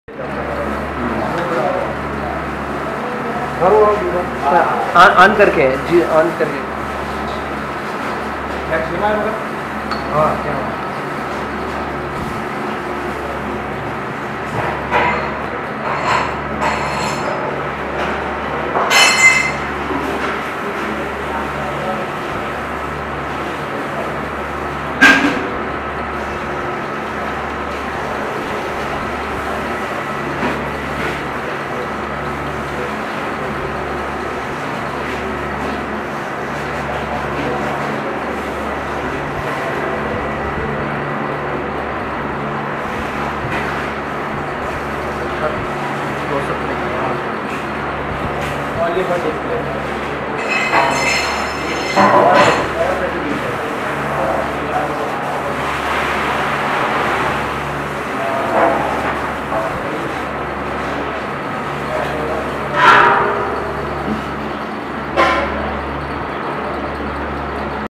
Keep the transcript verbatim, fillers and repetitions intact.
on on करके जी on करके हाँ क्या दो सौ और ये बस डिस्प्ले